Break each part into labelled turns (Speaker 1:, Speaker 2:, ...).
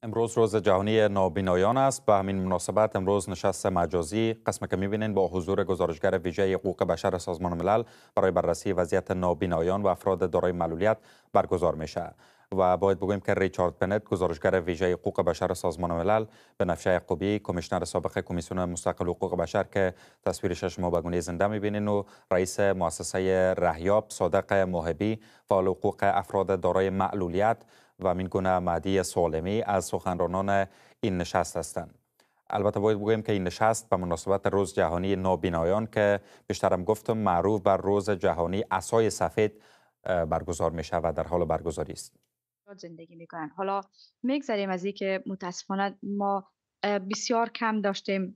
Speaker 1: امروز روز جهانی نابینایان است. به همین مناسبت امروز نشست مجازی قسم که می‌بینین با حضور گزارشگر ویژه حقوق بشر سازمان ملل برای بررسی وضعیت نابینایان و افراد دارای معلولیت برگزار میشه. و باید بگویم که ریچارد بنت گزارشگر ویژه حقوق بشر سازمان ملل، بنفشه یعقوبی کمیشنر سابق کمیسیون مستقل حقوق بشر که تصویرش شما به گونه زنده می‌بینین و رئیس مؤسسه رهیاب صادق موهبی فعال حقوق افراد دارای معلولیت و همین گونه مهدی سالمی از سخنرانان این نشست هستند. البته باید بگویم که این نشست به مناسبت روز جهانی نابینایان که بیشترم گفتم معروف بر روز جهانی عصای سفید برگزار می شود در حال برگزاری است.
Speaker 2: زندگی میکنن. حالا میگذریم از این که متاسفانه ما بسیار کم داشتیم،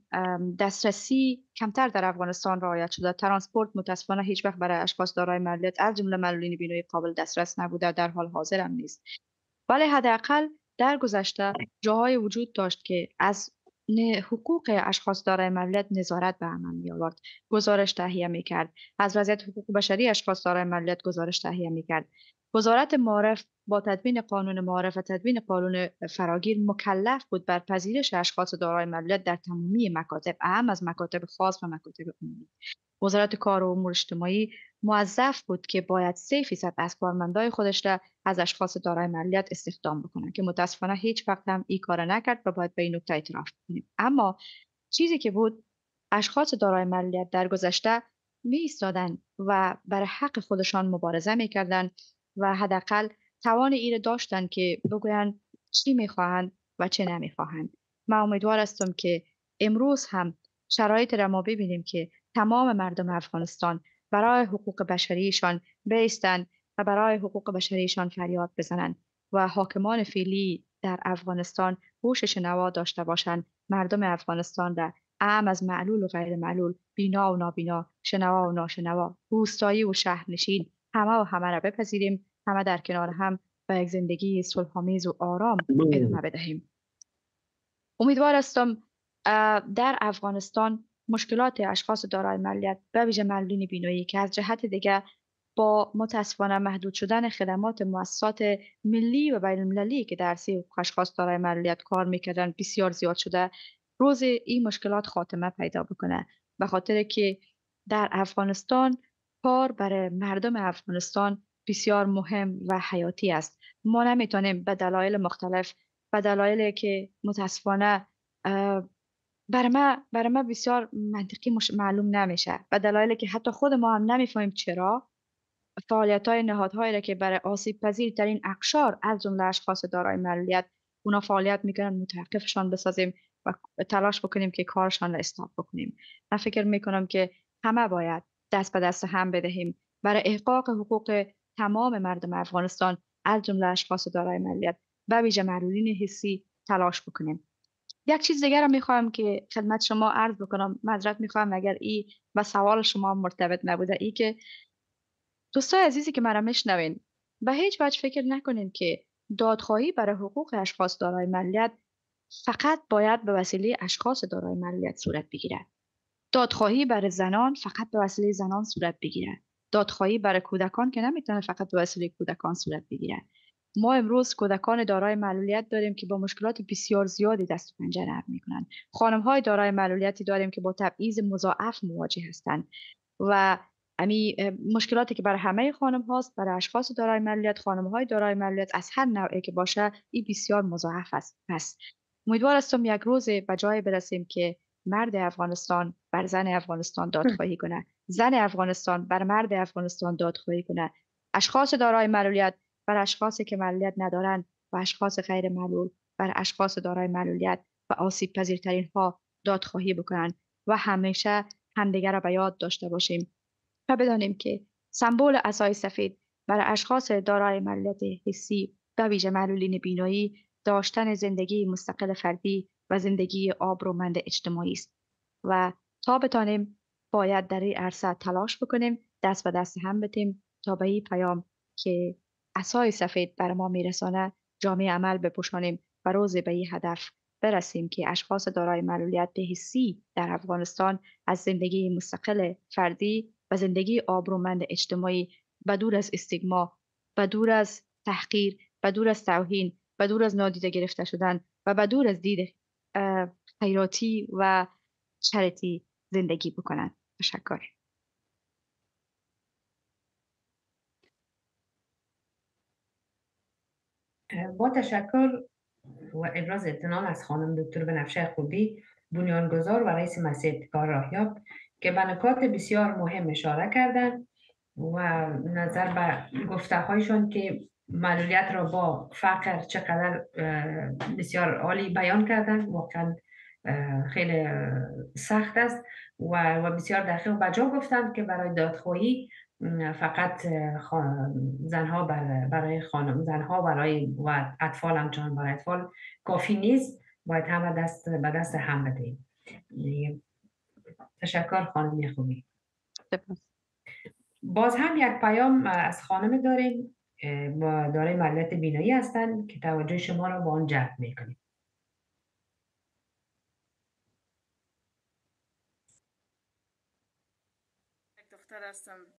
Speaker 2: دسترسی کمتر در افغانستان رعایت شده. ترانسپورت متاسفانه هیچ وقت برای اشخاص دارای معلولیت از جمله معلولین بینایی قابل دسترس نبوده، در حال حاضر هم نیست. ولی حداقل در گذشته جاهای وجود داشت که از حقوق اشخاص دارای معلولیت نظارت به عمل می آورد، گزارش تهیه می کرد، از وضعیت حقوق بشری اشخاص دارای معلولیت گزارش تهیه می کرد. وزارت معارف با تدوین قانون معارف و تدوین قانون فراگیر مکلف بود بر پذیرش اشخاص دارای معلولیت در تمامی مکاتب، اهم از مکاتب خاص و مکاتب عمومی. وزارت کار و امور اجتماعی موظف بود که باید 3% از کارمندای خودش را از اشخاص دارای معلولیت استخدام بکنه که متاسفانه هیچ وقت هم این کار نکرد و باید به این نکته اعتراف کنیم. اما چیزی که بود، اشخاص دارای معلولیت در گذشته می ایستادن و برای حق خودشان مبارزه میکردند و حداقل توان این داشتن که بگویند چی میخواهند و چه نمیخواهند. من امیدوار هستم که امروز هم شرایط را ما ببینیم که تمام مردم افغانستان برای حقوق بشریشان بایستند و برای حقوق بشریشان فریاد بزنند و حاکمان فعلی در افغانستان هوش شنوا داشته باشند، مردم افغانستان را اعم از معلول و غیر معلول، بینا و نابینا، شنوا و ناشنوا، روستایی و شهرنشین، همه را بپذیریم، همه در کنار هم به یک زندگی صلح‌آمیز و آرام ادامه بدهیم. امیدوار هستم در افغانستان مشکلات اشخاص دارای معلولیت به ویژه معلولین بینایی که از جهت دیگر با متاسفانه محدود شدن خدمات مؤسسات ملی و بین المللی که در حوزه اشخاص دارای معلولیت کار میکردن بسیار زیاد شده، روز این مشکلات خاتمه پیدا بکنه، به خاطر که در افغانستان کار برای مردم افغانستان بسیار مهم و حیاتی است. ما نمیتونیم به دلایل مختلف، به دلایلی که متاسفانه برای ما بسیار منطقی معلوم نمیشه، به دلایلی که حتی خود ما هم نمیفهمیم چرا فعالیت‌های نهادهایی را که برای آسیب پذیرترین اقشار از جمله اشخاص دارای معلولیت اونا فعالیت میکنن متوقفشان بسازیم و تلاش بکنیم که کارشان را استاپ بکنیم. من فکر میکنم که همه باید دست به دست هم بدهیم برای احقاق حقوق تمام مردم افغانستان از جمله اشخاص دارای معلولیت و ویژه معلولین حسی تلاش بکنیم. یک چیز دیگر رو میخوام که خدمت شما عرض بکنم، معذرت میخوام اگر ای و سوال شما مرتبط نبوده، ای که دوستای عزیزی که مرا میشنوین به هیچ وجه فکر نکنین که دادخواهی برای حقوق اشخاص دارای معلولیت فقط باید به وسیله اشخاص دارای معلولیت صورت بگیرد. دادخواهی برای زنان فقط به وسیله زنان صورت بگیرد. دادخواهی برای کودکان که نمیتونه فقط به وسیله کودکان صورت بگیرد. ما امروز کودکان دارای معلولیت داریم که با مشکلات بسیار زیادی دست و پنجه نرم میکنند. خانم‌های دارای معلولیتی داریم که با تبعیض مضاعف مواجه هستند و امی مشکلاتی که برای همه خانم هاست، برای اشخاص دارای معلولیت، خانم های دارای معلولیت از هر نوعی که باشه، این بسیار مضاعف است. پس امیدوار هستم یک روز به جای برسیم که مرد افغانستان بر زن افغانستان دادخواهی کنه، زن افغانستان بر مرد افغانستان دادخواهی کنه، اشخاص دارای معلولیت بر اشخاصی که معلولیت ندارند و اشخاص غیر معلول بر اشخاص دارای معلولیت و آسیب پذیرترین ها دادخواهی بکنند و همیشه همدیگر را به یاد داشته باشیم و بدانیم که سمبل عصای سفید برای اشخاص دارای معلولیت حسی و ویژه معلولین بینایی داشتن زندگی مستقل فردی و زندگی آبرومند اجتماعی است و تا بتانیم باید در این عرصه تلاش بکنیم، دست به دست هم بدیم تا به این پیام که عصای سفید بر ما میرسانه جامعه عمل بپوشانیم و روز به این هدف برسیم که اشخاص دارای معلولیت حسی در افغانستان از زندگی مستقل فردی و زندگی آبرومند اجتماعی و دور از استیگما و دور از تحقیر و دور از توهین و دور از نادیده گرفته شدن و به دور از دید خیراتی و چریتی زندگی بکنند. تشکر.
Speaker 3: با تشکر و ابراز اطمینان از خانم دکتر بنفشه خوبی، بنیانگذار و رئیس مسیح ابتکار راهیاب، که به نکات بسیار مهم اشاره کردند و نظر به گفته‌هایشان که معلولیت را با فقر چقدر بسیار عالی بیان کردند. واقعا خیلی سخت است و بسیار دقیق و بجا گفتند که برای دادخواهی فقط زنها برای خانم، زنها برای و اطفال همچنان برای اطفال کافی نیست، باید همه دست به دست هم بدهیم. تشکر خانم خوبی. باز هم یک پیام از خانم داریم، دارای معلولیت بینایی هستند که توجه شما را به آن جلب میکنیم.
Speaker 4: دختر هستم